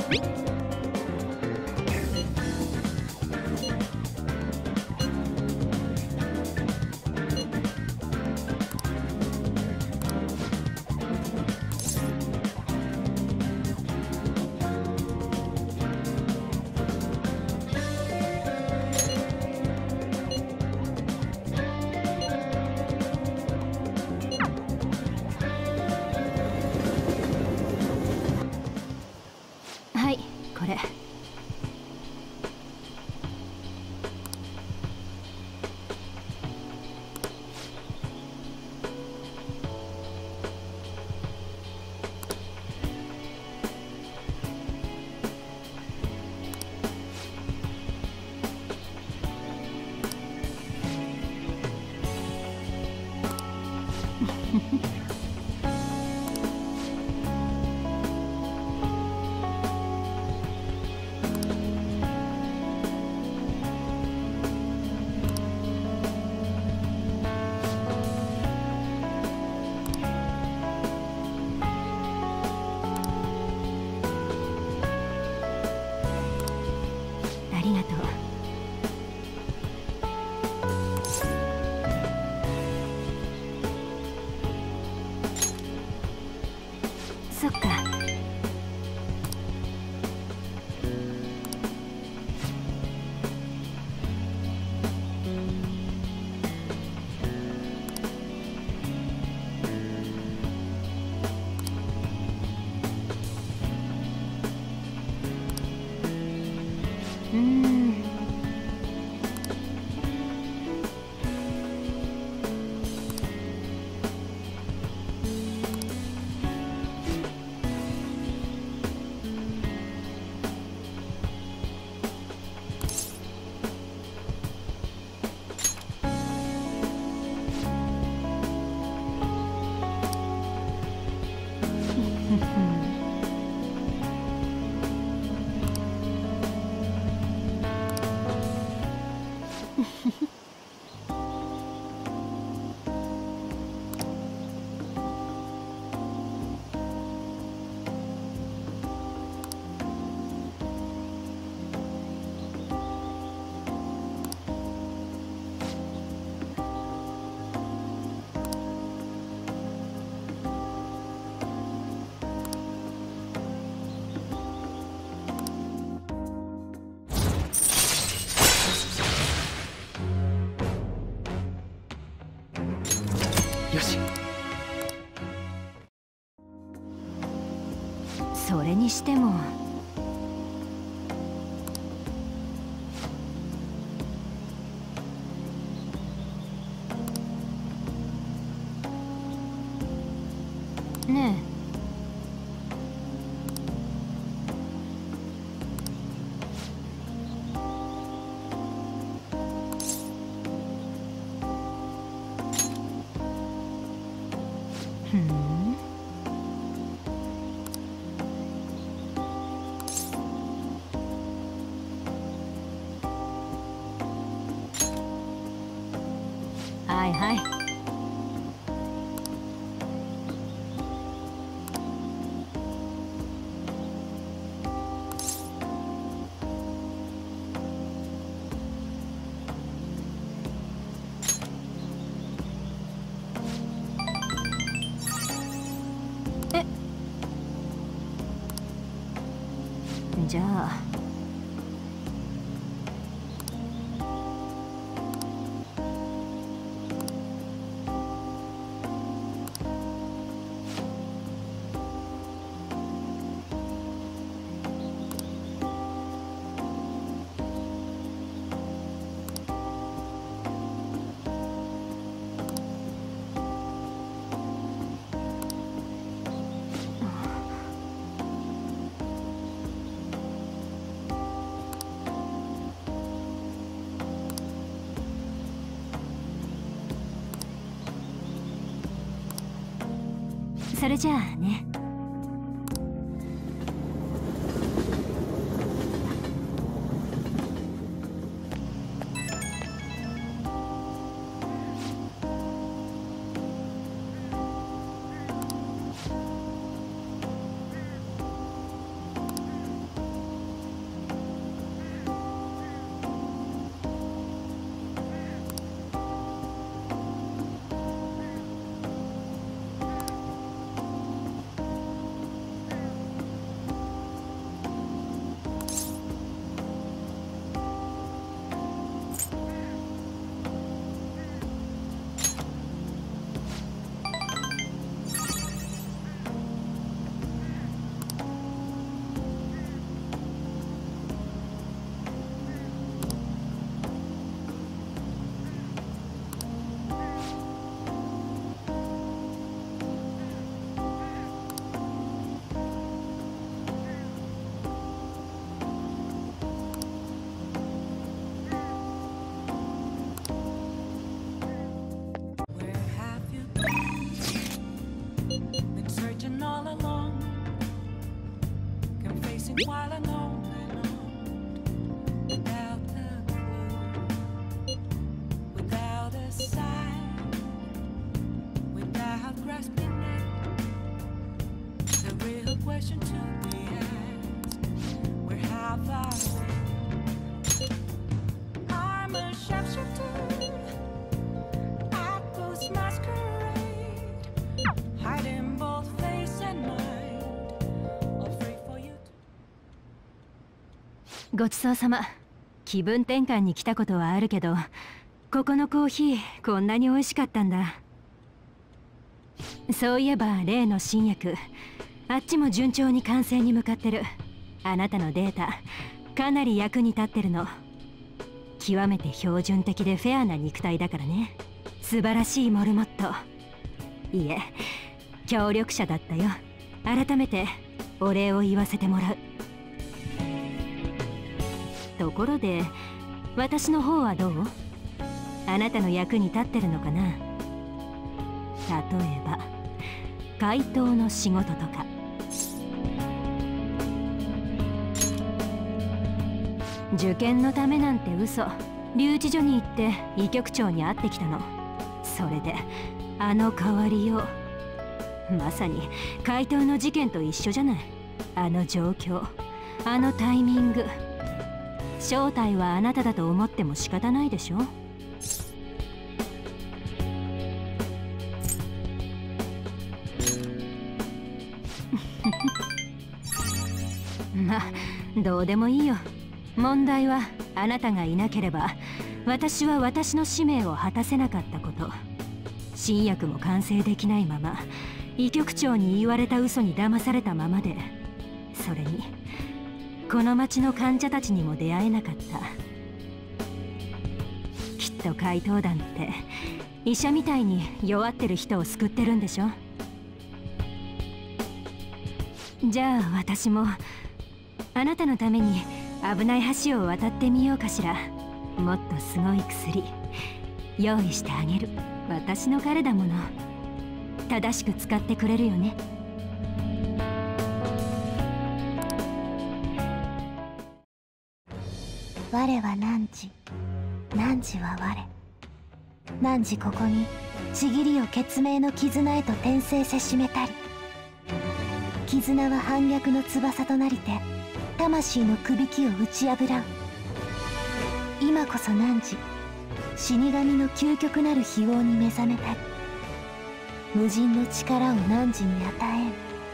はい、これ。ありがとう。そっか。 よし。 それにしてもねえ。ふん。はいはい。じゃあそれじゃあね。 while I know without a clue, without a sign, without grasping it. The real question to be asked: where have I been? I'm a sharpshooter at Ghost Masquerade, hiding both face and mind, all free for you to... ごちそうさま。気分転換に来たことはあるけど、ここのコーヒーこんなに美味しかったんだ。そういえば例の新薬、あっちも順調に完成に向かってる。あなたのデータかなり役に立ってるの。極めて標準的でフェアな肉体だからね。素晴らしいモルモット。いえ、協力者だったよ。改めてお礼を言わせてもらう。ところで私の方はどう？あなたの役に立ってるのかな？例えば怪盗の仕事とか。受験のためなんて嘘。留置所に行って医局長に会ってきたの。それであの変わりよう、まさに怪盗の事件と一緒じゃない。あの状況、あのタイミング。正体はあなただと思っても仕方ないでしょ。まあどうでもいいよ。問題はあなたがいなければ私は私の使命を果たせなかったこと。新薬も完成できないまま医局長に言われた嘘に騙されたままで、それにこの町の患者たちにも出会えなかった。きっと怪盗団って医者みたいに弱ってる人を救ってるんでしょ。じゃあ私もあなたのために危ない橋を渡ってみようかしら。もっとすごい薬用意してあげる。私の彼だもの。正しく使ってくれるよね。 我は汝、汝は我。汝ここにちぎりを血明の絆へと転生せしめたり。絆は反逆の翼となりて魂のくびきを打ち破らん。今こそ汝、死神の究極なる非業に目覚めたり。無尽の力を汝に与え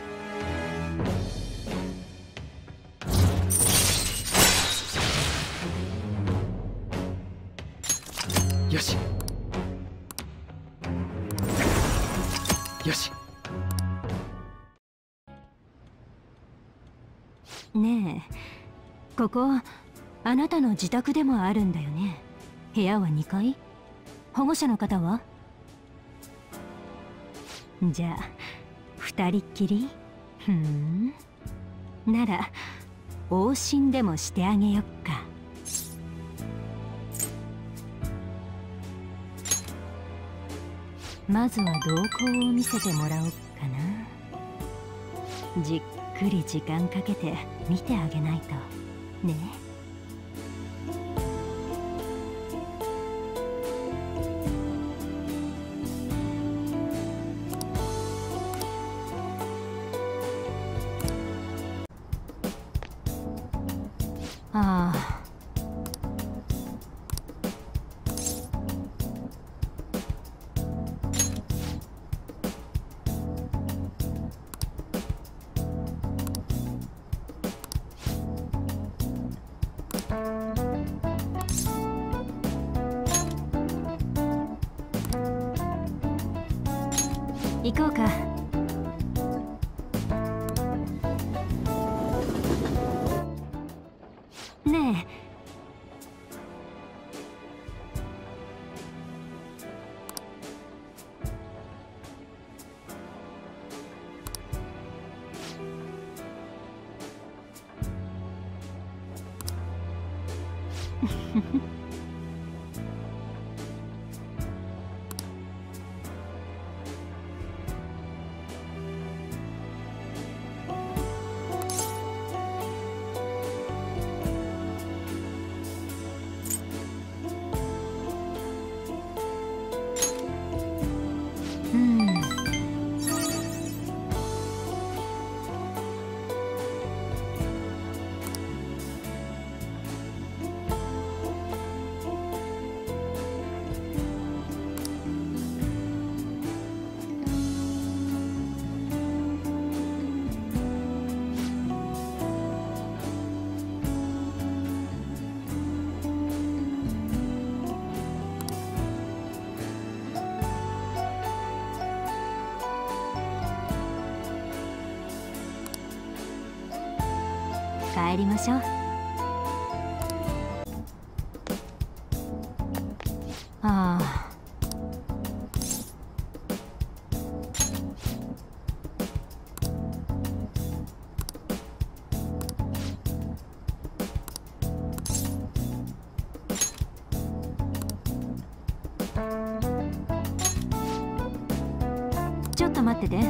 ん。 よしよし。 ねえ、ここあなたの自宅でもあるんだよね。部屋は2階？保護者の方は？じゃあ2人っきり？ふん、なら往診でもしてあげよっか。まずは動向を見せてもらおっかな。じっくり時間かけて見てあげないとね。ああ、行こうか。ねえ、 帰りましょう。ああ。ちょっと待ってて。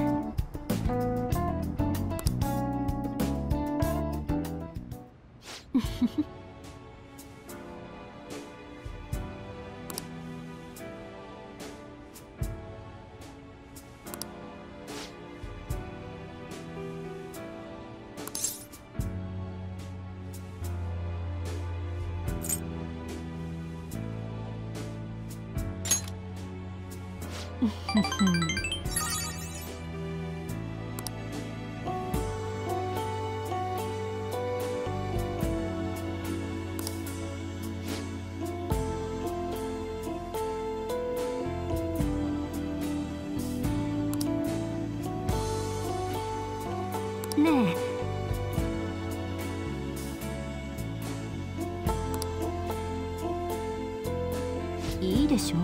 ねえ、いいでしょ。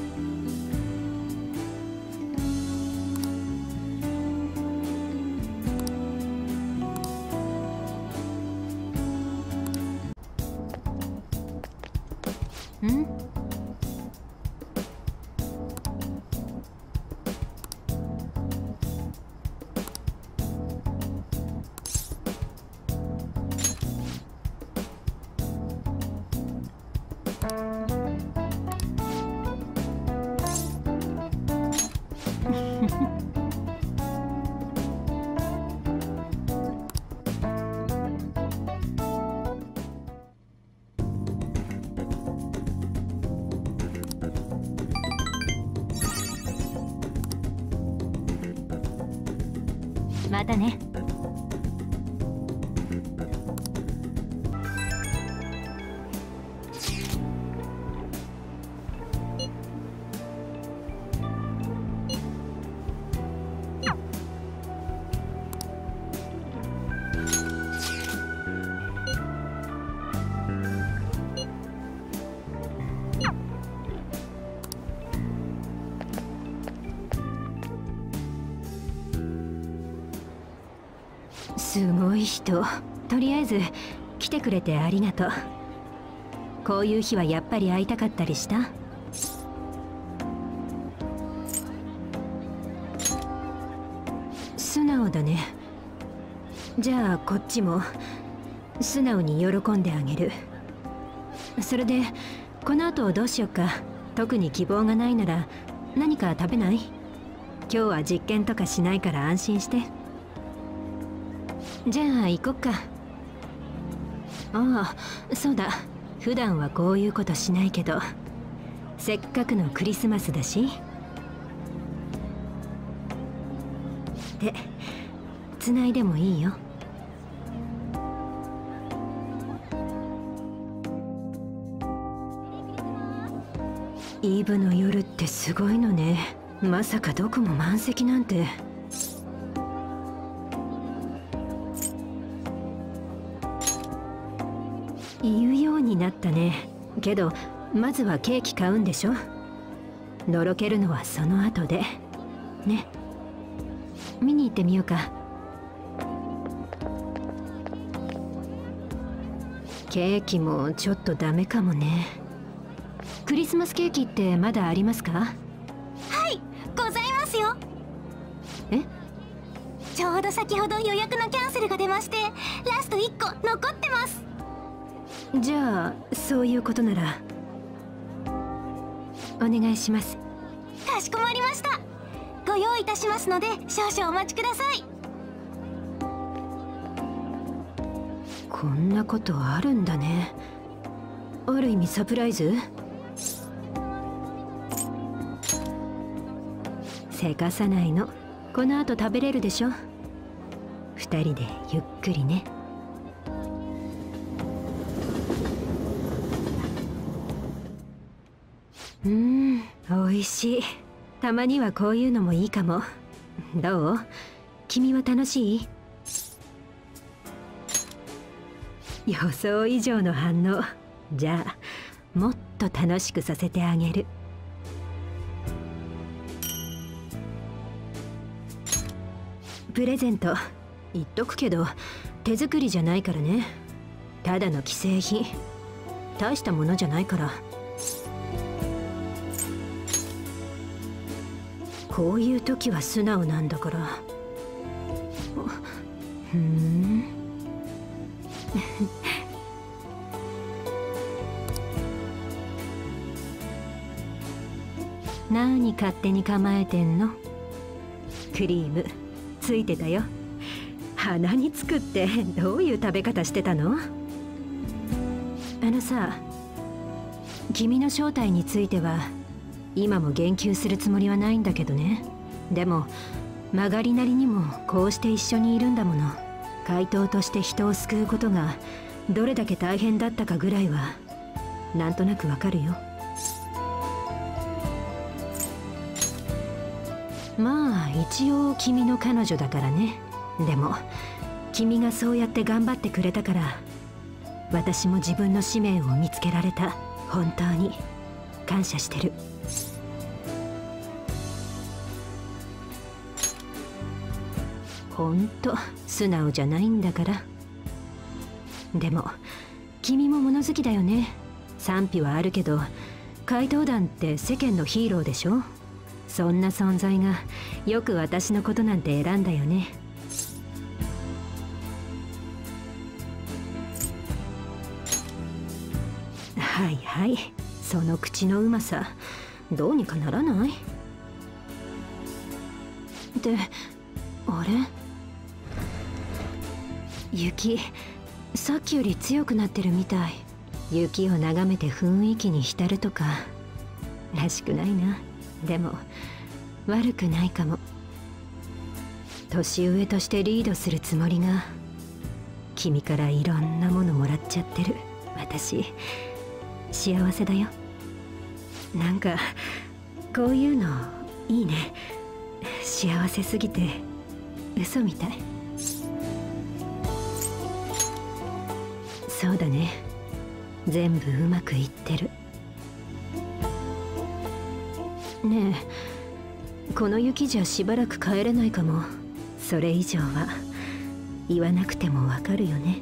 ん？またね。すごい人。とりあえず来てくれてありがとう。こういう日はやっぱり会いたかったりした？素直だね。じゃあこっちも素直に喜んであげる。それでこの後どうしよっか。特に希望がないなら何か食べない？今日は実験とかしないから安心して。じゃあ行こっか。ああ、そうだ。普段はこういうことしないけど、せっかくのクリスマスだし。で、繋いでもいいよ。イブの夜ってすごいのね。まさかどこも満席なんて。言うようになったね。けどまずはケーキ買うんでしょ。のろけるのはその後でね。見に行ってみようか。ケーキもちょっとダメかもね。クリスマスケーキってまだありますか？ はい、ございますよ。 え？ ちょうど先ほど予約のキャンセルが出まして、ラスト1個残ってます。 じゃあそういうことならお願いします。 かしこまりました。ご用意いたしますので少々お待ちください。 こんなことあるんだね。ある意味サプライズ？せかさないの。この後食べれるでしょ。2人でゆっくりね。美味しい。たまにはこういうのもいいかも。どう？君は楽しい？ 予想以上の反応。じゃあもっと楽しくさせてあげる。プレゼント言っとくけど手作りじゃないからね。ただの既製品。大したものじゃないから。こういう時は素直なんだから。ふん何勝手に構えてんの。クリームついてたよ。鼻につくってどういう食べ方してたの？あのさ、君の正体については今も言及するつもりはないんだけどね。でも曲がりなりにもこうして一緒にいるんだもの。怪盗として人を救うことがどれだけ大変だったかぐらいはなんとなくわかるよ。まあ一応君の彼女だからね。でも君がそうやって頑張ってくれたから私も自分の使命を見つけられた。本当に感謝してる。ほんと素直じゃないんだから。でも君も物好きだよね。賛否はあるけど怪盗団って世間のヒーローでしょ。そんな存在がよく私のことなんて選んだよね。はいはい、その口のうまさどうにかならない？で、あれ？雪さっきより強くなってるみたい。雪を眺めて雰囲気に浸るとからしくないな。でも悪くないかも。年上としてリードするつもりが君からいろんなものもらっちゃってる。私幸せだよ。なんかこういうのいいね。幸せすぎて嘘みたい。そうだね、全部うまくいってる。ねえ、この雪じゃしばらく帰れないかも。それ以上は言わなくてもわかるよね。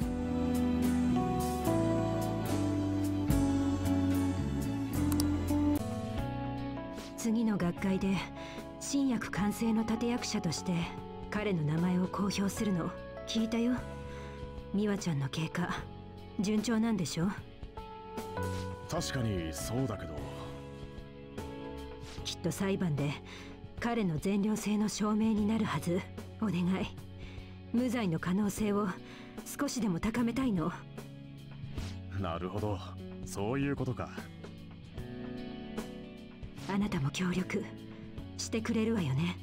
次の学会で新薬完成の立役者として彼の名前を公表するの聞いたよ。美和ちゃんの経過順調なんでしょ？ 確かにそうだけど、 きっと裁判で彼の善良性の証明になるはず。お願い、無罪の可能性を少しでも高めたいの。 なるほど、そういうことか。 あなたも協力してくれるわよね？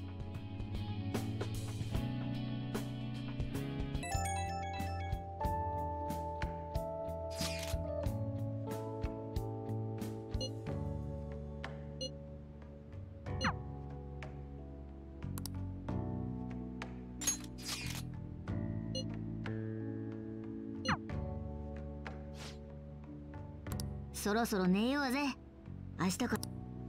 そろそろ寝ようぜ。明日か。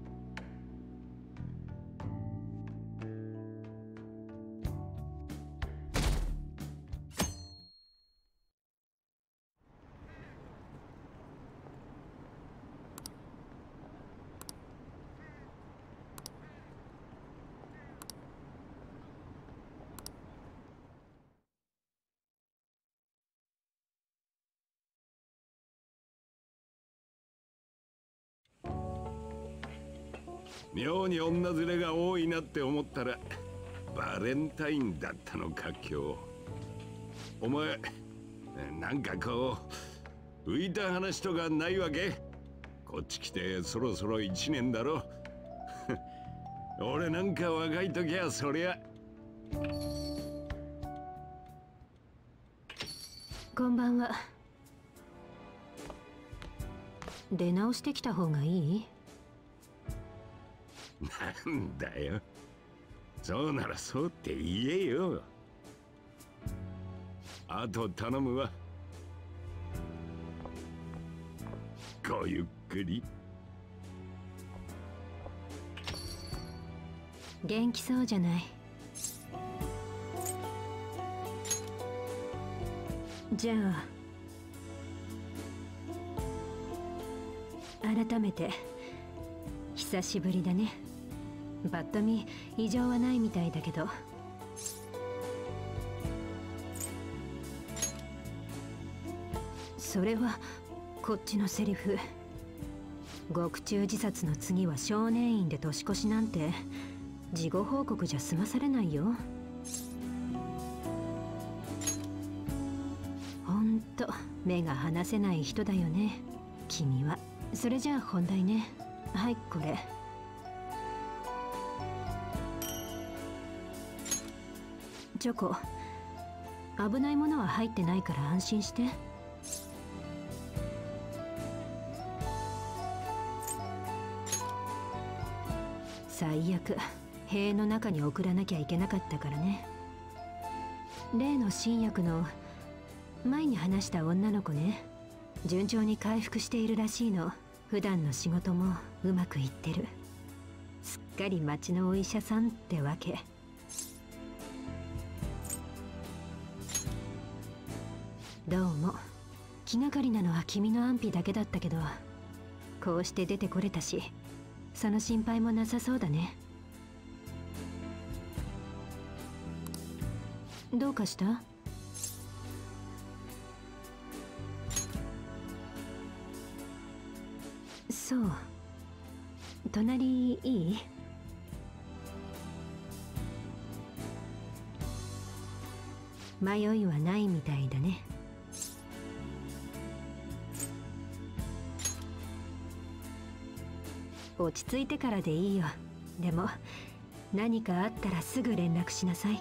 妙に女連れが多いなって思ったらバレンタインだったのか今日。お前なんかこう浮いた話とかないわけ？こっち来てそろそろ1年だろ。俺なんか若い時はそりゃ。 こんばんは。出直してきた方がいい？ なんだよ、そうならそうって言えよ。あと頼むわ。 ごゆっくり。 元気そうじゃない。じゃあ改めて久しぶりだね。ぱっと見異常はないみたいだけど。それはこっちのセリフ。獄中自殺の次は少年院で年越しなんて事後報告じゃ済まされないよ。ほんと目が離せない人だよね君は。それじゃあ本題ね。はいこれ。チョコ、危ないものは入ってないから安心して。最悪塀の中に送らなきゃいけなかったからね。例の新薬の前に話した女の子ね。順調に回復しているらしいの。普段の仕事もうまくいってる。すっかり町のお医者さんってわけ。どうも。気がかりなのは君の安否だけだったけど、こうして出てこれたし、その心配もなさそうだね。どうかした？そう。隣いい？迷いはないみたいだね。落ち着いてからでいいよ。でも何かあったらすぐ連絡しなさい。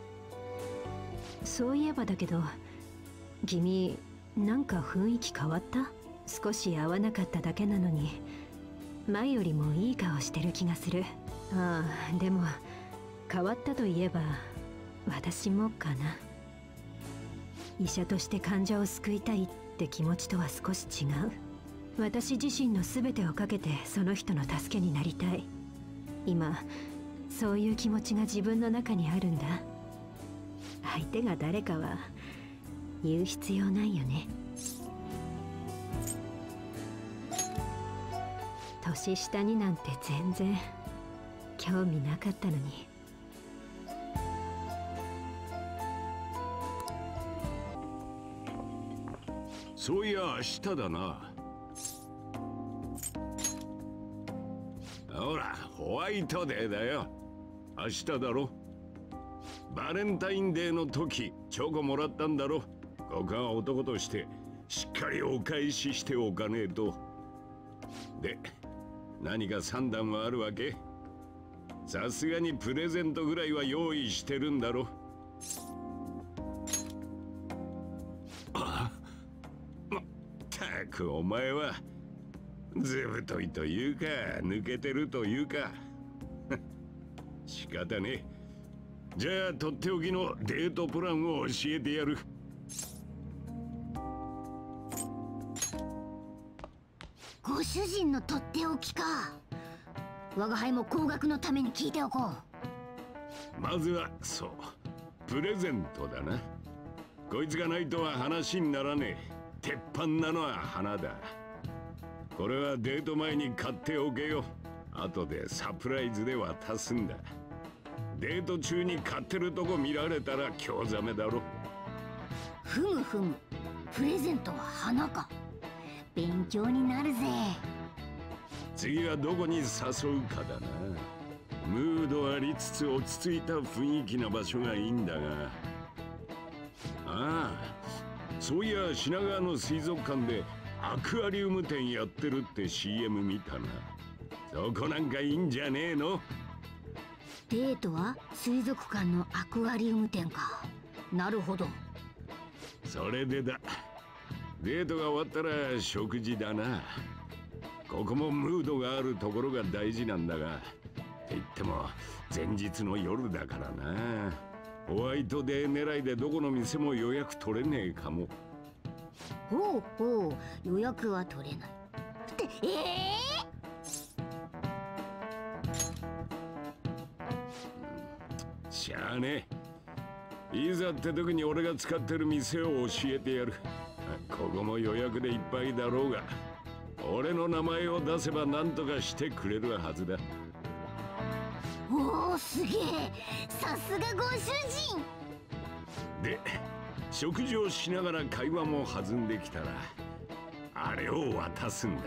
そういえばだけど、君なんか雰囲気変わった？少し合わなかっただけなのに前よりもいい顔してる気がする。ああ、でも変わったといえば私もかな。医者として患者を救いたいって気持ちとは少し違う。私自身の全てをかけてその人の助けになりたい。今そういう気持ちが自分の中にあるんだ。相手が誰かは言う必要ないよね。年下になんて全然興味なかったのに。 そういや明日だな。ほらホワイトデーだよ。明日だろ。バレンタインデーの時チョコもらったんだろ。ここは男としてしっかりお返ししておかねえと。で何か算段はあるわけ？さすがにプレゼントぐらいは用意してるんだろ。まったくお前はずぶといというか抜けてるというか仕方ねえ。じゃあとっておきのデートプランを教えてやる。 ご主人のとっておきか。我が輩も高額のために聞いておこう。 まずはそうプレゼントだな。こいつがないとは話にならねえ。鉄板なのは花だ。これはデート前に買っておけよ。後でサプライズで渡すんだ。デート中に買ってるとこ見られたら興ざめだろ。 ふむふむ、プレゼントは花か。勉強になるぜ。 次はどこに誘うかだな。ムードありつつ落ち着いた雰囲気な場所がいいんだが。ああ、そういや品川の水族館でアクアリウム店やってるって CM 見たな。そこなんかいいんじゃねえの？ デートは水族館のアクアリウム店か。なるほど。 それでだ。デートが終わったら食事だな。ここもムードがあるところが大事なんだが、って言っても前日の夜だからな。ホワイトデー狙いでどこの店も予約取れねえかも。 ほうほう、予約は取れない。 しゃあねえ。いざって時に俺が使ってる店を教えてやる。ここも予約でいっぱいだろうが、俺の名前を出せば何とかしてくれるはずだ。 おお、すげえ、さすがご主人。 で、食事をしながら会話も弾んできたらあれを渡すんだ。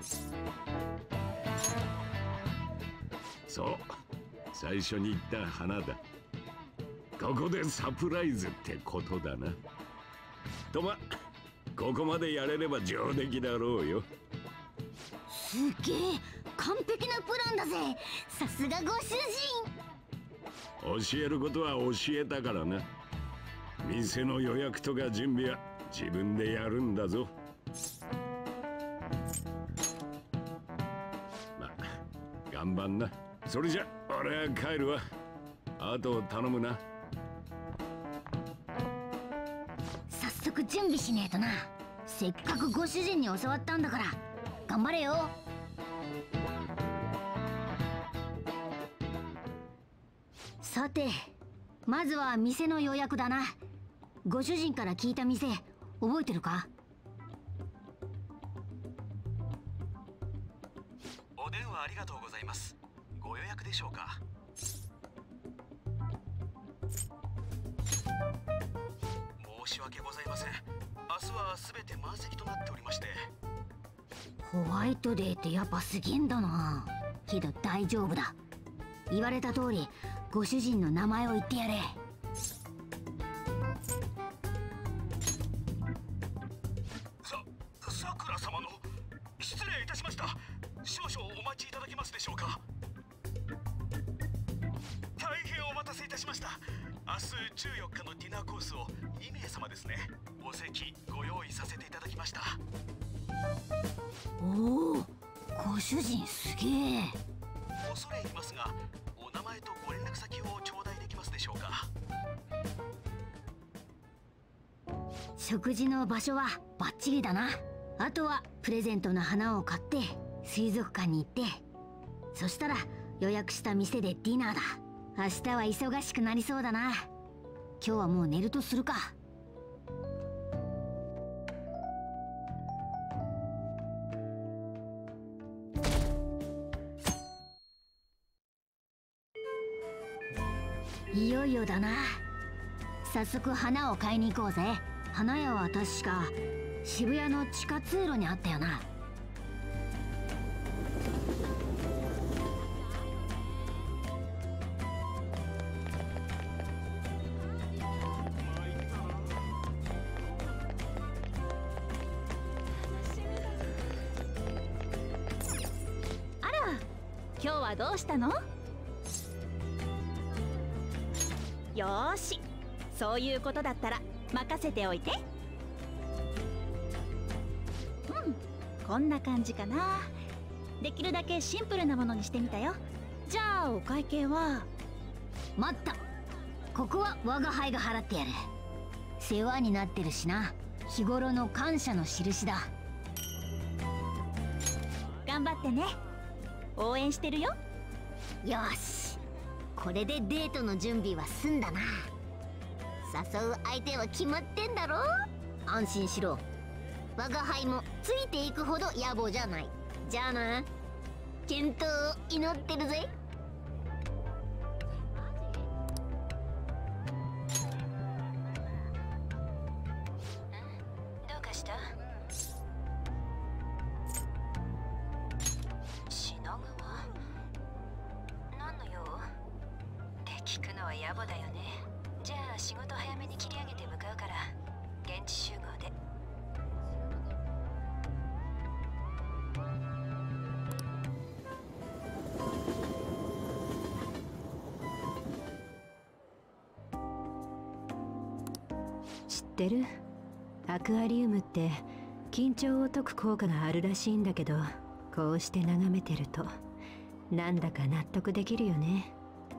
そう、最初に言った花だ。ここでサプライズってことだな。とま、ここまでやれれば上出来だろうよ。 すげえ、完璧なプランだぜ。さすがご主人。 教えることは教えたからな。店の予約とか準備は自分でやるんだぞ。まあ頑張んな。それじゃ俺は帰るわ。あと頼むな。 早速準備しねえとな。せっかくご主人に教わったんだから頑張れよ。さて、まずは店の予約だな。ご主人から聞いた店覚えてるか？ お電話ありがとうございます。ご予約でしょうか？申し訳ございません。明日はすべて満席となっておりまして。 ホワイトデーってやっぱすげえんだな。けど大丈夫だ。言われた通りご主人の名前を言ってやれ。 さくら様の、失礼いたしました。少々お待ちいただけますでしょうか？大変お待たせいたしました。明日14日のディナーコースを2名様ですね。お席ご用意させていただきました。 おお、ご主人すげえ。 恐れ入りますが、お名前とご連絡先を頂戴できますでしょうか？ 食事の場所はバッチリだな。あとはプレゼントの花を買って水族館に行って、そしたら予約した店でディナーだ。明日は忙しくなりそうだな。今日はもう寝るとするか。いよいよだな。早速花を買いに行こうぜ。花屋は確か渋谷の地下通路にあったよな。 今日はどうしたの？よーし、そういうことだったら任せておいて。こんな感じかな。できるだけシンプルなものにしてみたよ。じゃあお会計は？ 待った、ここは我が輩が払ってやる。世話になってるしな。日頃の感謝の印だ。 頑張ってね。応援してるよ。 よし、これでデートの準備は済んだな。誘う相手は決まってんだろ。安心しろ。我が輩もついていくほど野暮じゃない。じゃあな、健闘を祈ってるぜ。 どうかした？品川？何の用？って聞くのは野暮だよね。じゃあ仕事早めに切り上げて向かうから現地集合で。知ってる？アクアリウムって緊張を解く効果があるらしいんだけど、こうして眺めてるとなんだか納得できるよね。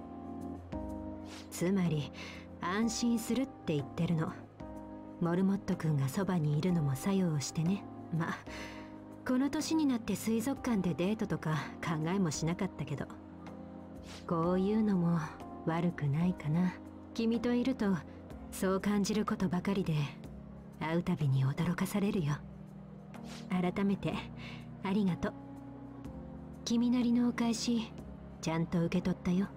つまり安心するって言ってるの。モルモット君がそばにいるのも作用してね。まあこの年になって水族館でデートとか考えもしなかったけど、こういうのも悪くないかな。君といるとそう感じることばかりで、会うたびに驚かされるよ。改めてありがとう。君なりのお返しちゃんと受け取ったよ。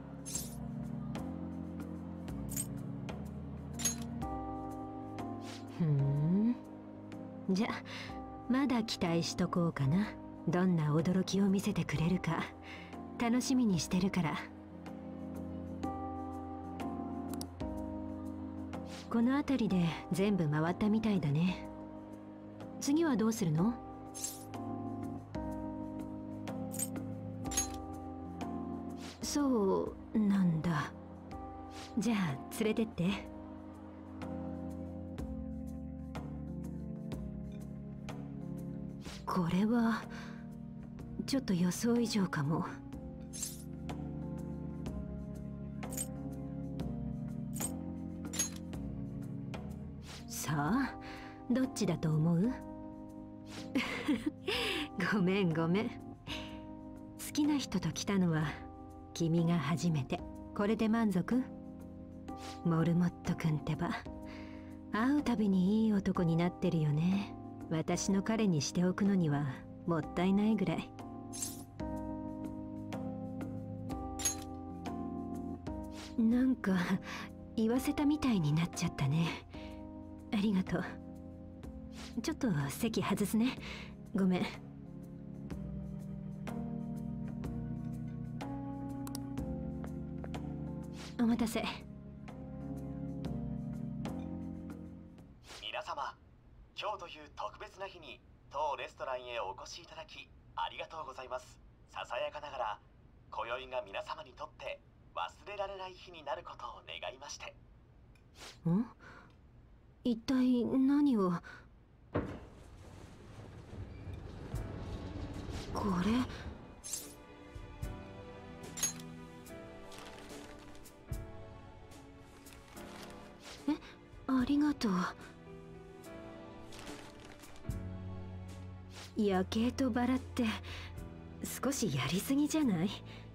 じゃまだ期待しとこうかな。どんな驚きを見せてくれるか楽しみにしてるから。この辺りで全部回ったみたいだね。次はどうするの？そうなんだ。じゃあ連れてって。これはちょっと予想以上かも。さあどっちだと思う？ごめんごめん。好きな人と来たのは君が初めて。これで満足？モルモット君ってば会うたびにいい男になってるよね。私の彼にしておくのにはもったいないぐらい。なんか言わせたみたいになっちゃったね。ありがとう。ちょっと席外すね。ごめん。お待たせ。 皆様、今日という特別な日に当レストランへお越しいただきありがとうございます。ささやかながら今宵が皆様にとって忘れられない日になることを願いまして。 ん？一体何を？これありがとう。夜景とバラって少しやりすぎじゃない？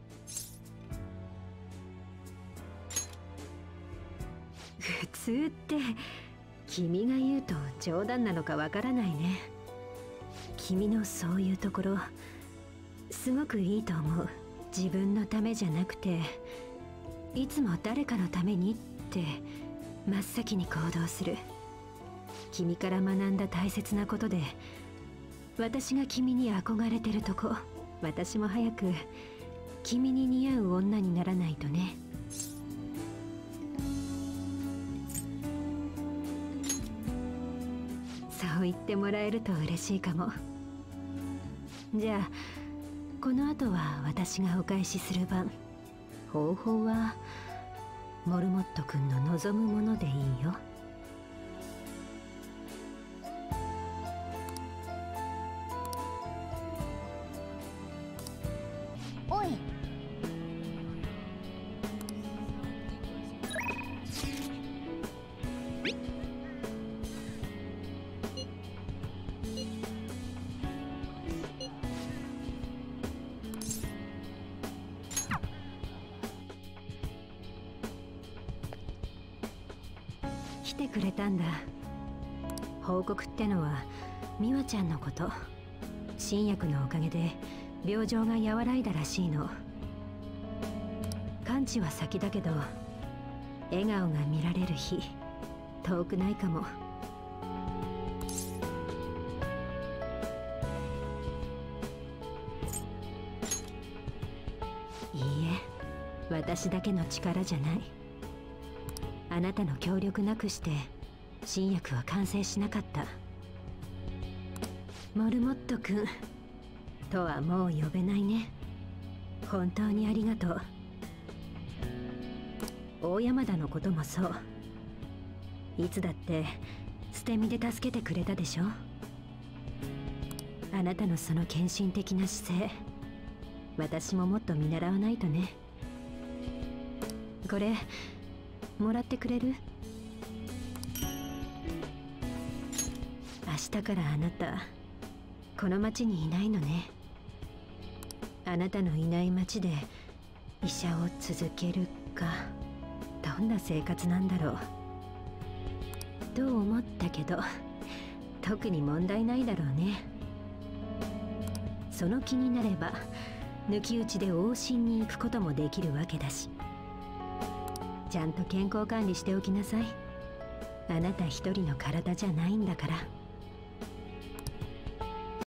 普通って君が言うと冗談なのかわからないね。君のそういうところすごくいいと思う。自分のためじゃなくていつも誰かのためにって真っ先に行動する。君から学んだ大切なことで私が君に憧れてるとこ。私も早く君に似合う女にならないとね。そう言ってもらえると嬉しいかも。じゃあこの後は私がお返しする番。方法はモルモット君の望むものでいいよ。 おい、 来てくれたんだ。報告ってのは美和ちゃんのこと。新薬のおかげで病状が和らいだらしいの。完治は先だけど笑顔が見られる日遠くないかも。いいえ、私だけの力じゃない。あなたの協力なくして新薬は完成しなかった。モルモット君とはもう呼べないね。本当にありがとう。大山田のこともそう。いつだって捨て身で助けてくれたでしょ。あなたのその献身的な姿勢、私ももっと見習わないとね。これもらってくれる？明日からあなたこの町にいないのね。あなたのいない町で医者を続けるか、どんな生活なんだろうと思ったけど、特に問題ないだろうね。その気になれば抜き打ちで往診に行くこともできるわけだし、ちゃんと健康管理しておきなさい。あなた一人の体じゃないんだから。